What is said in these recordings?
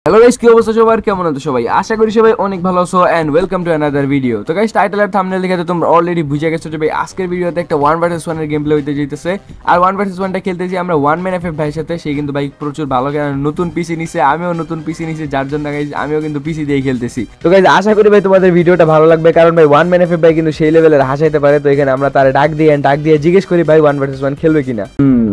Hello guys, কি অবস্থা সবার? কেমন আছো সবাই? আশা করি সবাই অনেক ভালো আছো and welcome to another video. তো গাইস, টাইটেল আর থাম্বনেল দেখে তো তোমরা অলরেডি বুঝে গেছো যে ভাই আজকের ভিডিওতে একটা 1 ভার্সেস 1 এর গেম প্লে হইতে যাইতেছে। আর 1 ভার্সেস 1 টা খেলতেছি আমরা ওয়ান ম্যান এফএফ ভাইয়ের সাথে। সে কিন্তু ভাই প্রচুর ভালো নতুন পিসি নিছে, আমিও নতুন পিসি নিছি, যার জন্য গাইস আমিও কিন্তু পিসি দিয়ে খেলতেছি। তো গাইস, আশা করি ভাই তোমাদের ভিডিওটা ভালো লাগবে, কারণ ভাই ওয়ান ম্যান এফএফ ভাই কিন্তু সেই লেভেলের হাসাইতে পারে। তো এখানে আমরা তারে ডাক দিয়ে জিজ্ঞেস করি ভাই 1 ভার্সেস 1 খেলবে কিনা।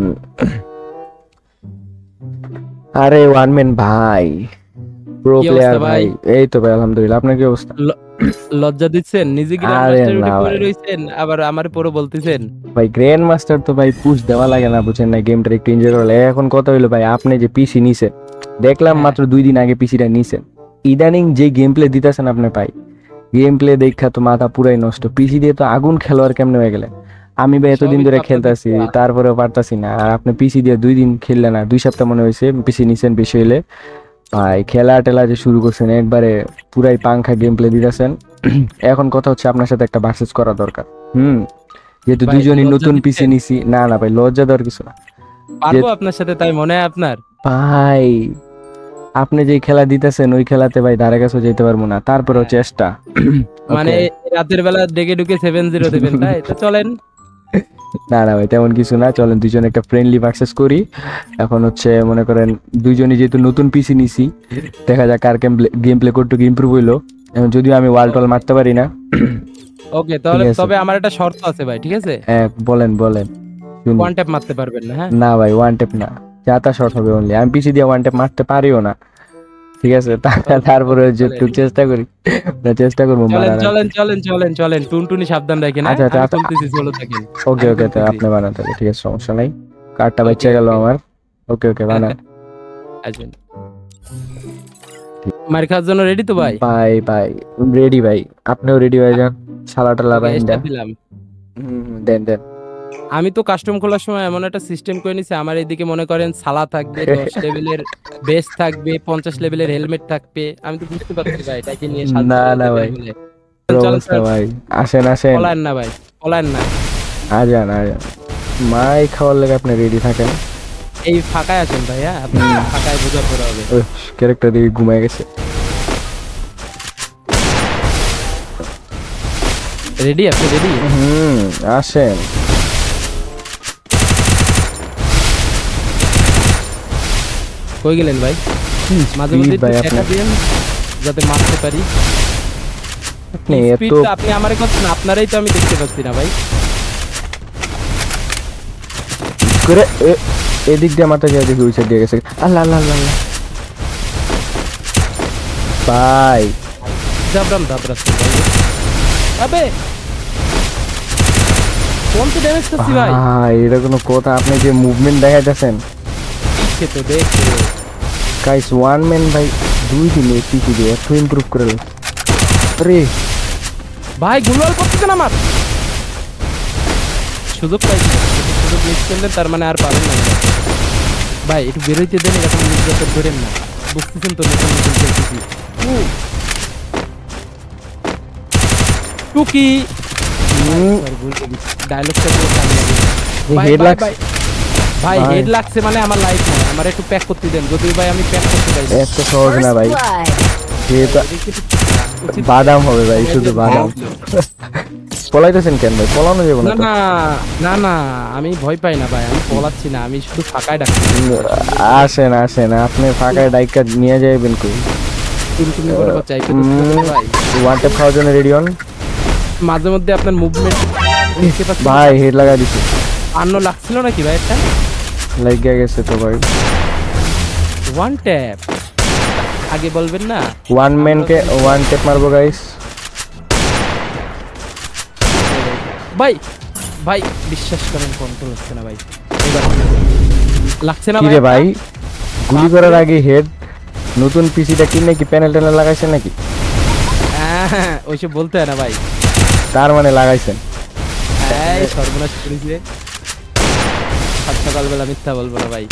আরে ওয়ান ম্যান ভাই, প্রো প্লেয়ার ভাই। এই তো ভাই আলহামদুলিল্লাহ, আপনার কি অবস্থা? লজ্জা দিচ্ছেন, নিজে গ্র্যান্ড মাস্টার উঠে পড়ে রইছেন, আবার আমারে পুরো বলতেছেন ভাই গ্র্যান্ড মাস্টার তো ভাই পুশ দেওয়া লাগে না, বুঝেন না? গেমটা একটু এনজয় করলে। এখন কথা হইলো ভাই, আপনি যে পিসি নিছেন, দেখলাম মাত্র 2 দিন আগে পিসিটা নিছেন, ইদানিং যে গেম প্লে দিতেছেন আপনি ভাই, গেম প্লে দেখা তো মাথা পুরাই নষ্ট। পিসি দিয়ে তো আগুন খেলোয়াড় কেমনে হয়ে গেলেন? আমি ভাই এতদিন ধরে খেলতেছি, তারপরেও পারতাছি না। আর আপনি পিসি দিয়ে 2 দিন খেললেন না, 2 সপ্তাহ মনে হয়েছে পিসি নিছেন। বেশি হইলে ভাই খেলা টেলা যে শুরু করছেন, একবারে পুরাই পাংখা গেম প্লে দিতেছেন। এখন কথা হচ্ছে আপনার সাথে একটা ভার্সেস করা দরকার। যেহেতু দুজনই নতুন পিসি নিছি। না না ভাই, লজ্জা দেওয়ার কিছু না, পারবো আপনার সাথে, তাই মনে হয় আপনার? ভাই আপনি যে খেলা দিতেছেন ওই খেলাতে ভাই ধারে কাছে যেতে পারবো না, তারপরেও চেষ্টা। মানে রাতের বেলা ডেকে ঢুকে 7-0 দেবেন, তাই তো? চলেন। না না ভাই, তেমন কিছু না, চলেন দুজন একটা ফ্রেন্ডলি ভার্সেস করি। এখন হচ্ছে মনে করেন দুইজনই যেহেতু নতুন পিসি নিছি, দেখা যাক কার গেম প্লে কতটুকু ইমপ্রুভ হইলো। এখন যদিও আমি ওয়াল টল মারতে পারি না। ওকে, তাহলে তবে আমার একটা শর্ত আছে ভাই, ঠিক আছে? বলেন বলেন। ওয়ান ট্যাপ মারতে পারবেন না? হ্যাঁ না ভাই, ওয়ান ট্যাপ না, যাতা শট হবে অনলি। আমি পিসি দিয়ে ওয়ান ট্যাপ মারতে পারিও না, ঠিক আছে? তারপরে একটু চেষ্টা করি, চেষ্টা করবো। চলেন চলেন চলেন চলেন, টুনটুনি সাবধান রাখেন। আচ্ছা আচ্ছা, চলতেছি, চলো থাকেন। ওকে ওকে, তো আপনি বানান তাহলে, ঠিক আছে, সমস্যা নাই। কার্ডটা বাচ্চা গেল আমার। ওকে ওকে, বানান। আসবেন মার খাওয়ার জন্য রেডি তো ভাই? ভাই ভাই রেডি ভাই, আপনিও রেডি হয়ে যান। সালাটা লাগাইন দিলাম। দেন দেন। আমি তো কাস্টম খোলার সময় এমন একটা সিস্টেম করে নিছি, আমার এদিকে মনে করেন সালা থাকবে, 10 লেভেলের বেস থাকবে, 50 লেভেলের হেলমেট থাকবে। আমি তো বুঝতে পারছি ভাই এটাকে নিয়ে না না ভাই, ভাই আসেন আসেন। পলায়েন না ভাই, পলায়েন না, আজান আজান। মাই খাওয়ার লাগে আপনি রেডি থাকেন। এই ফাঁকায় আছেন ভাই। হ্যাঁ, আপনি ফাঁকায় বোঝা পড়া হবে। ক্যারেক্টার দিয়ে ঘুমায় গেছে। রেডি? আপনি রেডি? আসেন। কই গেলেন ভাই? মাঝে মাঝে দেখা দিন যাতে মারতে পারি। আপনি আমারে কথা না, আপনারাই তো আমি দেখতে পাচ্ছি না ভাই। করে এদিক দিয়ে মাথা গিয়ে দেখি ওই সাইড দিয়ে গেছে। আল্লাহ আল্লাহ আল্লাহ ভাই, জাবরাম দাবরাচ্ছি ভাই। আবে কোন তো ড্যামেজ করছি ভাই? এটা কোনো কথা? আপনি যে মুভমেন্ট দেখাইতেছেন পিছে তো দেখো গাইস, ওয়ান ম্যান ভাই 2 দিনে পিসি দিয়ে এত ইমপ্রুভ করে। আরে ভাই গুলওয়াল করতেছেন আমার। সুযোগ পাইছি, সুযোগ মিস করলেন, তার মানে আর পাবেন না ভাই। একটু বেরোইতে দেন, এরকম নির্যাতন ধরেন না, বুঝতেছেন তো? নতুন নতুন খেলতেছি। টুকি ডায়লগটা ভাই হেড লাগছে মানে আমার লাইফ নাই। আমার একটু প্যাক করতে দেন, যদি ভাই আমি প্যাক করতে পারি। এত সহজ না ভাই, বাদাম হবে ভাই, শুধু বাদাম। পলাইতেছেন কেন ভাই? পলানো যাবে না। না না না, আমি ভয় পাই না ভাই, আমি পলাচ্ছি না, আমি শুধু ফাঁকায় ডাকছি। আসেন আসেন, আপনি ফাঁকায় ডাইকা নিয়ে যাবেন কই? টুনটুনি করে চাই ভাই। ওয়ান ট্যাপ খাওয়ার জন্য রেডি হন। মাঝে মধ্যে আপনার মুভমেন্ট ভাই হেড লাগাই দিছি। আন্ন লাগছিল নাকি ভাই? একটা লাগিয়ে গেছে তো ভাই। ওয়ান ট্যাপ আগে বলবেন না? ওয়ান ম্যান কে ওয়ান ট্যাপ মারবো গাইস। ভাই ভাই বিশ্বাস করেন, কন্ট্রোল হচ্ছে না ভাই। এবার লাগছে না ভাই? গুলি করার আগে হেড। নতুন পিসিটা কিনে কি প্যানেল ট্যানেল লাগাইছেন নাকি? ওইসব বলতে হয় না ভাই। তার মানে লাগাইছেন? এই সর্বনাশ করেছে। সকালবেলা মিথ্যা বলবো না ভাই।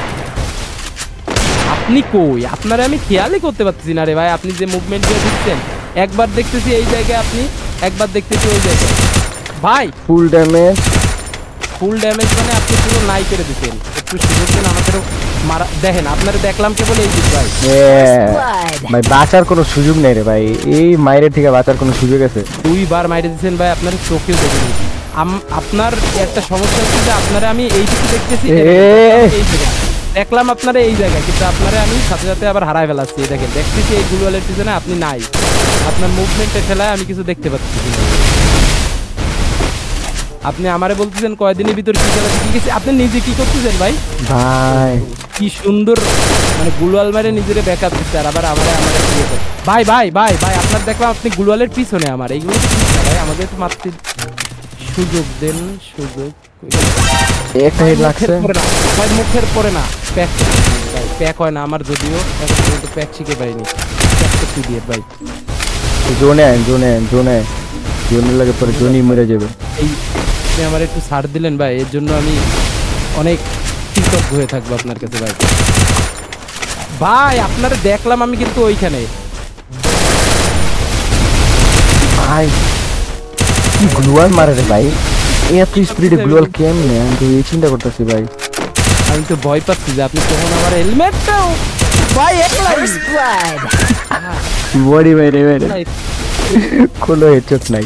আপনি কই? আপনারা আমি খেয়ালই করতে পারতেছি না রে ভাই। আপনি যে মুভমেন্ট দিয়ে দিচ্ছেন, একবার দেখতেছি এই জায়গায় আপনি, একবার দেখতেছি ওই জায়গায় ভাই। ফুল ড্যামেজ মানে আপনি পুরো নাই করে দিচ্ছেন। একটু সুযোগ দেন আমাদেরও। মারা দেখেন আপনারা দেখলাম কেবল এই দিক ভাই ভাই বাঁচার কোনো সুযোগ নেই রে ভাই, এই মাইরের থেকে বাঁচার কোনো সুযোগ আছে? 2 বার মাইরে দিয়েছেন ভাই, আপনার চোখেও দেখিনি। আপনার একটা সমস্যা হচ্ছে যে আপনারা আমি এইদিকে দেখতেছি, এই জায়গায় দেখলাম আপনারা এই জায়গায়, কিন্তু আপনারা আমি সাথে সাথে আবার হারায় ফেলাচ্ছি। দেখেন দেখতেছি এই গুলওয়ালের পিছনে আপনি নাই, আপনার মুভমেন্টের খেলায় আমি কিছু দেখতে পাচ্ছি না। আপনি আমারে বলতেছেন কয়দিনের ভিতর কি খেলা শিখে গেছি, আপনি নিজে কি করতেছেন ভাই? ভাই কি সুন্দর মানে গুলওয়াল মারে নিজেরে ব্যাকআপ দিচ্ছে, আর আবার আমারে ভাই ভাই ভাই ভাই আপনার দেখলাম আপনি গুলওয়ালের পিছনে, আমার এইগুলো তো ঠিক না ভাই, আমাদের তো মারতে সুযোগ দেন, সুযোগ। একটা হেড লাগছে ভাই মুখের পরে না, প্যাক ভাই, প্যাক হয় না আমার, যদিও এখন পর্যন্ত প্যাক শিখে পাইনি। প্যাকটা কি দিয়ে ভাই? জোনে জোনের লাগে পরে জোনই মরে যাবে। এই আপনি আমার একটু ছাড় দিলেন ভাই, এর জন্য আমি অনেক কৃতজ্ঞ হয়ে থাকবো আপনার কাছে ভাই। ভাই আপনারা দেখলাম আমি কিন্তু ওইখানে। ভাই কি গ্লুয়াল মারে রে ভাই, এত স্পিডে গ্লুয়াল কেমনে, আমি তো এই চিন্তা করতেছি ভাই। আমি তো ভয় পাচ্ছি যে আপনি তখন আমার হেলমেটটাও ভাই একলাই বডি ভাই রে ভাই, কোনো হেডশট নাই।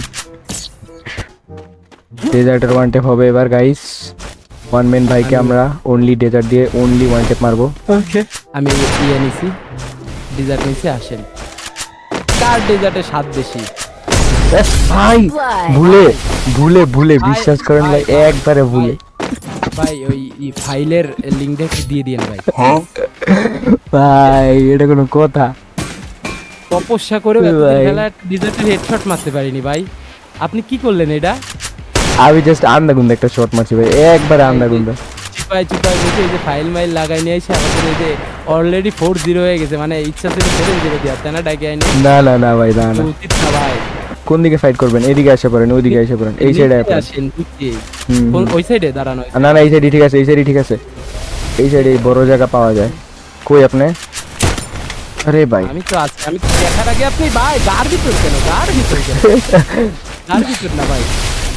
ডেজার্টের ওয়ান টেপ হবে এবার গাইস, ওয়ান মেন ভাইকে আমরা অনলি ডেজার্ট দিয়ে অনলি ওয়ান টেপ মারবো। ওকে আমি ইয়ে নিছি, ডেজার্ট নিছি, আসেন। কার ডেজার্টের স্বাদ বেশি ভাই? ভুলে ভুলে ভুলে বিশ্বাস করেন ভাই, একবারে ভুলে ভাই ওই ফাইলের লিংকটা একটু দিয়ে দিয়েন ভাই। ভাই এটা কোনো কথা? তপস্যা করে খেলা ডেজার্টের হেডশট মারতে পারিনি ভাই, আপনি কি করলেন এটা? আমি জাস্ট আন্দাগুন্দা একটা শট মারছি ভাই, একবারে আন্দাগুন্দা। চিপাই বসে এই যে ফাইল মাইল লাগাই নিয়ে এসে আমাদের এই যে অলরেডি 4-0 হয়ে গেছে, মানে ইচ্ছা ছিল 7-0 দেওয়ার, তাই না? ডাকে আইনি না না না ভাই, না না, উচিত না ভাই। কোন দিকে ফাইট করবেন? এদিকে আসে পড়েন, ওইদিকে এসে পড়েন, এই সাইডে আসেন। ওই সাইডে দাঁড়ানো? না না এই সাইডে ঠিক আছে, এই সাইডে ঠিক আছে, এই সাইডে বড় জায়গা পাওয়া যায়। কই আপনি? আরে ভাই আমি তো আছি, আমি দেখার আগে আপনি ভাই গার ভিতর কেন? গার ভিতর না ভাই।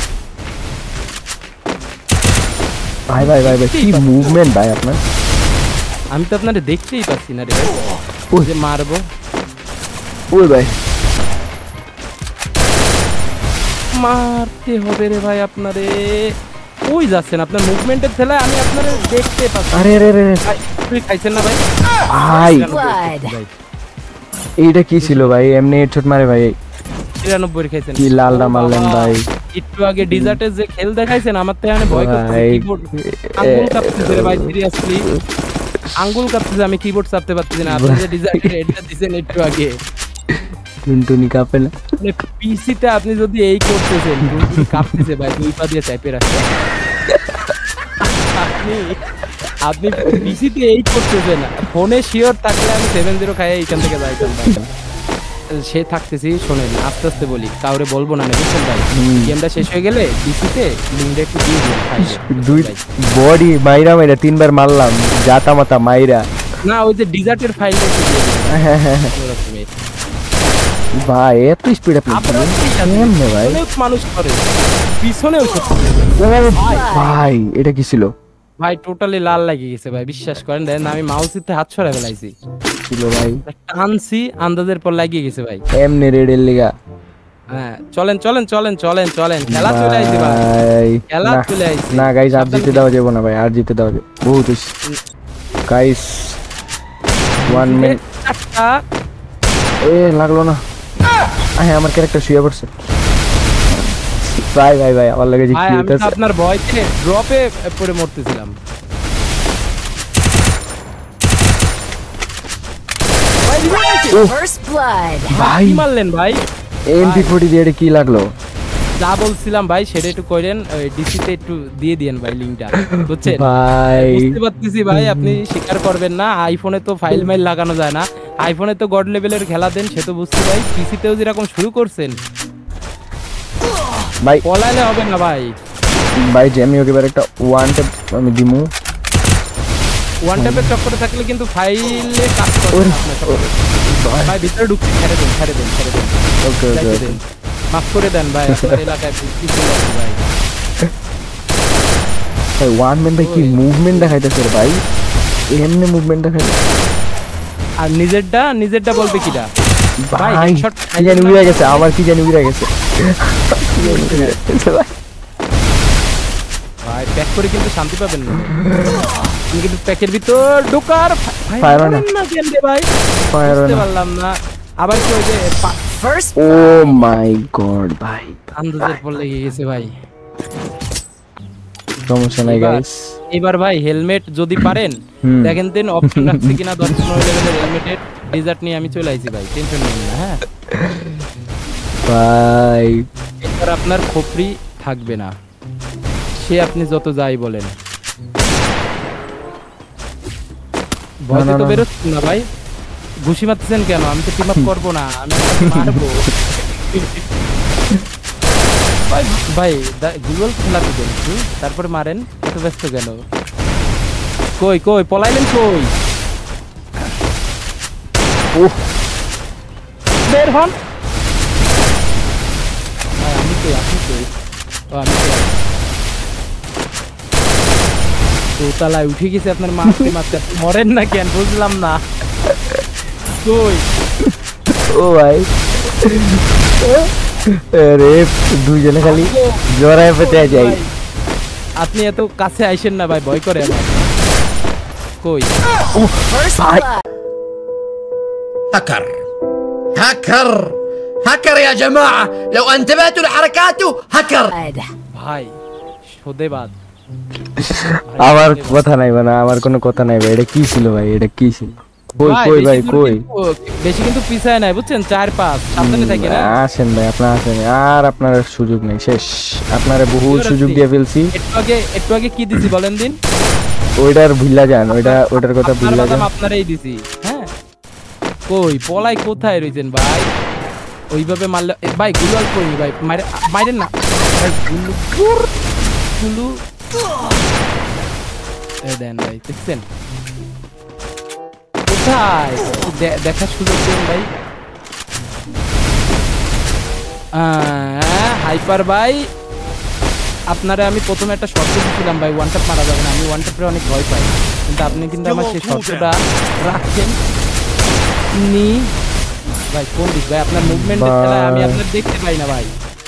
ভাই ভাই ভাই ভাই কি মুভমেন্ট ভাই আপনার! আমি তো আপনারে দেখতেই পাচ্ছি না রে ভাই, ওই যে মারবো। ওই ভাই মারতে হবে রে ভাই আপনারে। ওই যাচ্ছেন আপনার মুভমেন্টের খেলায়, আমি আপনারে দেখতে পাচ্ছি। আরে আরে আরে ভাই আপনি খাইছেন না ভাই? ভাই এইটা কি ছিল ভাই? এমনি হেডশট মারে ভাই, 93 খাইছেন। কি লালটা মারলেন ভাই! একটু আগে ডেজার্টের যে খেল দেখাইছেন, আমার তো এখানে ভয় করতেছে, কিবোর্ড আঙ্গুল কাঁপতেছে রে ভাই, সিরিয়াসলি আঙ্গুল কাঁপতেছে, আমি কিবোর্ড চাপতে পারতেছি না। আপনি যে ডেজার্টের হেডটা দিবেন একটু আগে, টুনটুনি কাঁপে না মানে পিসিতে আপনি যদি এই করতেছেন, টুনটুনি কাঁপতেছে ভাই, দুই পা দিয়ে চাপে রাখছেন আপনি পিসিতে এই করতেছেন। ফোনে শিওর থাকলে আমি 7-0 খাই এইখান থেকে যাইতাম ভাই। সে থাকতেছি, শোনেন আস্তে আস্তে বলি, কাউরে বলবো না, বুঝছেন ভাই? গেমটা শেষ হয়ে গেলে পিসিতে লিংকটা একটু দিয়ে দিন। দুই বডি মাইরা মাইরা 3 বার মারলাম, জাতা মাতা মাইরা। না ওই যে ডেজার্টের ফাইলটা একটু দিয়ে দিন ভাই, এত স্পিড আপনি কেমনে ভাই? অনেক মানুষ করে পিছনেও ভাই এটা কি ছিল ভাই? টোটালি লাল লাগিয়ে গেছে ভাই, বিশ্বাস করেন। দেন আমি মাউসিতে হাত ছড়াই ফেলাইছি, ছিল ভাই, টানছি আন্দাজের পর লাগিয়ে গেছে ভাই। এমনি রেডের লিগা। হ্যাঁ চলেন খেলা চলে আইছি ভাই, খেলা চলে আইছি। না গাইস, আর জিতে দেওয়া যাবে না ভাই, আর জিতে দেওয়া যাবে বহুত গাইস। 1 মিনিট এ লাগলো না, আমার ক্যারেক্টার শুয়ে পড়ছে ভাই ভাই ভাই, আমার লাগে যে কি হইতাছে। আপনার ভয়তে ড্রপে পড়ে মরতেছিলাম ভাই। মারলেন ভাই MP40 দিয়ে এটা কি লাগলো? যা বলছিলাম ভাই সেটা একটু করেন, ডিসিতে একটু দিয়ে দিয়েন ভাই লিংকটা, বুঝছেন ভাই? বুঝতে পারতেছি ভাই, আপনি স্বীকার করবেন না। আইফোনে তো ফাইল মাইল লাগানো যায় না, আইফোনে তো গড লেভেলের খেলা দেন, সে তো বুঝতে ভাই। পিসিতেও যেরকম শুরু করছেন ভাই, পলাইলে হবে না ভাই। ভাই যে আমি ওকে এবার একটা ওয়ান ট্যাপ আমি দিমু, ওয়ান ট্যাপের চক্করে থাকলে কিন্তু ফাইলে কাজ করবে না আপনার। ভাই ভিতরে ঢুকছি, ছেড়ে দেন ওকে ওকে মাফ করে দেন ভাই, আপনার এলাকায় কিছু আছে ভাই। ভাই ওয়ান ম্যান ভাই কি মুভমেন্ট দেখাইতেছে রে ভাই! এমনি মুভমেন্টটা খালি আর নিজেরটা বলবে কিটা ভাই ভাই হেডশট কি জানি উড়ে গেছে আমার কি জানি উড়ে গেছে ভাই প্যাক করে কিন্তু শান্তি পাবেন না আমি কিন্তু প্যাকের ভিতর ঢোকার ভাই Fire on না কেন রে ভাই ফায়ার বুঝতে পারলাম না আবার কি ওই যে First ও মাই গড ভাই আন্দাজের পর লেগে গেছে ভাই সমস্যা নাই গাইস এবার ভাই হেলমেট যদি পারেন হুম। দেখেন দিন অপশন রাখছে কিনা 10-15 লেভেলের হেলমেটের ডিজার্ট নিয়ে আমি চলে আইছি ভাই টেনশন নেই না হ্যাঁ ভাই এবার আপনার খোপরি থাকবে না সে আপনি যত যাই বলেন ভয়তে তো না। বেরোচ্ছেন না ভাই ঘুষি মারতেছেন কেন আমি তো টিম আপ করবো না আমি আপনাকে মারবো ভাই ভাই গুগল খেলাতে দেন একটু, তারপরে মারেন এত ব্যস্ত কেন কই কই পলাইলেন কই উফ বের হন ভাই আমি কই আপনি কই ও আমি কই দোতলায় উঠে গেছে আপনার মারতে মারতে আপনি মরেন না কেন বুঝলাম না কই ও ভাই আরে দুইজনে খালি জড়ায় পেতে যাই ভাই, আপনি এত কাছে আইসেন না ভাই ভয় করে আমার কই First ভাই blood. هكر هكر هكر يا جماعة لو انتبهتوا لحركاته هكر ভাই সদেবাদ আমার কথা নাই মানে আমার কোনো কথা নাই ভাই এটা কি ছিল ভাই এটা কি ছিল কই কই ভাই কই বেশি কিন্তু পিছায় নাই বুঝছেন 4-5 সাবধানে থাকে না আসেন ভাই আপনার আসেন আর আপনার আর সুযোগ নেই শেষ আপনারা বহু সুযোগ দিয়ে ফেলছি একটু আগে কি দিছি বলেন দিন ওইটার ভুল্লা যান ওইটার কথা আপনার ভুল্লা বাদাম যান আপনারই দিছি হ্যাঁ কই পলাই কোথায় রইছেন ভাই ওইভাবে মারলে ভাই গুলাল কই ভাই মাইরেন না ভাই, গুলু এই দেন ভাই দেখছেন কোথায় দেখার সুযোগ দেন ভাই হাইপার ভাই আপনারে আমি প্রথমে একটা শর্ত দিয়েছিলাম ভাই ওয়ান ট্যাপ মারা যাবে না আমি ওয়ান ট্যাপে অনেক ভয় পাই কিন্তু আপনি কিন্তু আমার সেই শর্তটা রাখছেন নি ভাই কোন দিক ভাই আপনার মুভমেন্টের খেলা আমি আপনার দেখতে পাই না ভাই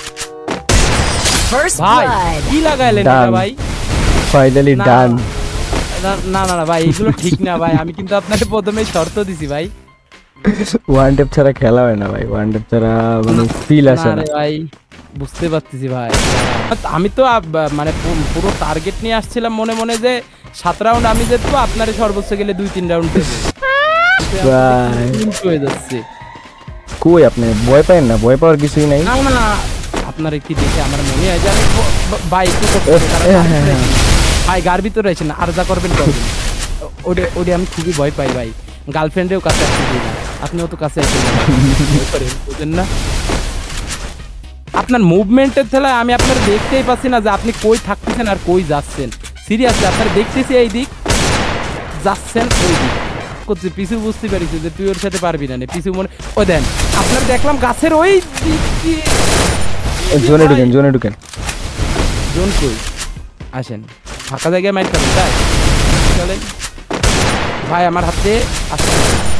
First ভাই blood. কি লাগাইলেন এটা Done. ভাই ফাইনালি না, ডান না না না ভাই এগুলো ঠিক না ভাই আমি কিন্তু আপনাকে প্রথমে শর্ত দিছি ভাই ওয়ান টেপ ছাড়া খেলা হয় না ভাই ওয়ান টেপ ছাড়া মানে ফিল আসে না না রে ভাই বুঝতে পারতেছি ভাই আমি তো মানে পুরো টার্গেট নিয়ে আসছিলাম মনে মনে যে 7 রাউন্ড আমি জিতবো আপনারে সর্বোচ্চ গেলে 2-3 রাউন্ড দেবো ভাই উল্টো হয়ে যাচ্ছে কই আপনি ভয় পাবেন না ভয় পাওয়ার কিছুই নাই না না আপনার কি দেখে আমার মনে হয় যে আমি ভাই একটু ভাই গার ভিতরে রয়েছেন না আর যা করবেন করবেন ওটা আমি খুবই ভয় পাই ভাই গার্লফ্রেন্ডেও কাছে আসতে দিই না আপনিও তো কাছে আসেন না ভয় করেন, বুঝেন না আপনার মুভমেন্টের থেলায় আমি আপনার দেখতেই পাচ্ছি না যে আপনি কই থাকতেছেন আর কই যাচ্ছেন সিরিয়াসলি আপনার দেখতেছি এই দিক যাচ্ছেন ওই দিক করছে পিছু বুঝতে পারিস যে তুই ওর সাথে পারবি না পিছু মনে ও দেন আপনার দেখলাম গাছের ওই দিক দিয়ে জোনে ঢুকেন জোন কই আসেন ফাঁকা জায়গায় মাইট খাবেন তাই চলেন ভাই আমার হাতে আসছে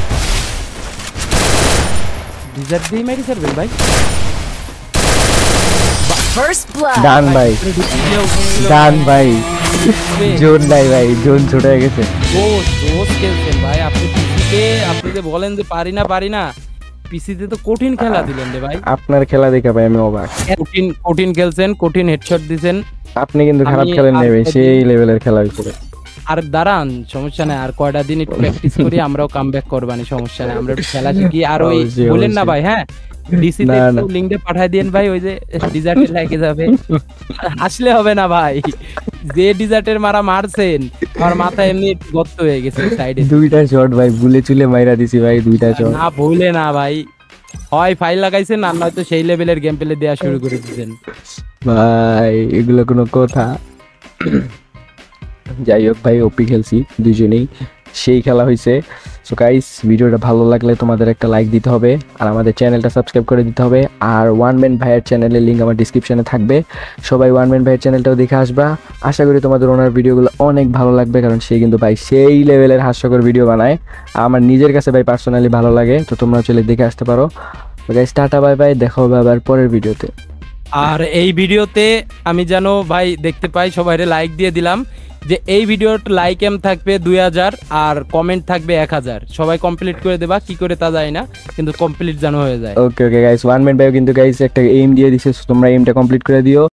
ডিজার্ট দিয়ে মাইটি ছাড়বেন ভাই First blood. ডান ভাই ডান ভাই জোন নাই ভাই জোন ছোট হয়ে গেছে দোষ খেলছেন ভাই আপনি পিসিতে আপনি যে বলেন যে পারি না পিসিতে তো কঠিন খেলা দিলেন রে ভাই আপনার খেলা দেখে ভাই আমি অবাক কঠিন খেলছেন কঠিন হেডশট দিছেন আপনি কিন্তু খারাপ আমি খেলেন আর নেবে কদিন- সেই লেভেলের খেলা হয়েছিল আর দাঁড়ান সমস্যা নাই আর কয়টা দিন একটু প্র্যাকটিস করি আমরাও কামব্যাক করবানি সমস্যা নাই আমরা একটু খেলা শিখি আর ওই অবশ্যই, বলেন না অবশ্যই। ভাই হ্যাঁ ডিসি তে না, একটু না। লিংকটা পাঠিয়ে দেন ভাই ওই যে ডিজার্টে লাগে যাবে আসলে হবে না ভাই যে ডিজার্টের মারা মারছেন আমার মাথা এমনি গর্ত হয়ে গেছে সাইডে দুইটা শট ভাই বুলে চুলে মাইরা দিছি ভাই দুইটা শট না ভুলে না ভাই হয় ফাইল লাগাইছেন আর নয়তো সেই লেভেলের গেম প্লে দেওয়া শুরু করে দিয়েছেন ভাই এগুলো কোনো কথা যাই হোক ভাই ওপি খেলছি দুজনেই সেই খেলা হয়েছে। সো গাইস ভিডিওটা ভালো লাগলে তোমাদের একটা লাইক দিতে হবে আর আমাদের চ্যানেলটা সাবস্ক্রাইব করে দিতে হবে। আর ওয়ান ম্যান ভাইয়ের চ্যানেলের লিঙ্ক আমার ডিসক্রিপশনে থাকবে, সবাই ওয়ান ম্যান ভাইয়ের চ্যানেলটাও দেখে আসবা। আশা করি তোমাদের ওনার ভিডিওগুলো অনেক ভালো লাগবে, কারণ সে কিন্তু ভাই সেই লেভেলের হাস্যকর ভিডিও বানায়, আমার নিজের কাছে ভাই পার্সোনালি ভালো লাগে। তো তোমরা চলে দেখে আসতে পারো। গাইস টাটা বাই বাই, দেখা হবে আবার পরের ভিডিওতে। আর এই ভিডিওতে আমি যেন ভাই দেখতে পাই, সবাইরে লাইক দিয়ে দিলাম যে এই ভিডিওর লাইক এম থাকবে 2000 আর কমেন্ট থাকবে 1000। সবাই কমপ্লিট করে দেবা, কি করে তা যায় না, কিন্তু কমপ্লিট যেন হয়ে যায়। ওকে গাইস, ওয়ান ম্যান ভাইও কিন্তু গাইস একটা এইম দিয়ে দিছে, তোমরা এইমটা কমপ্লিট করে দিও।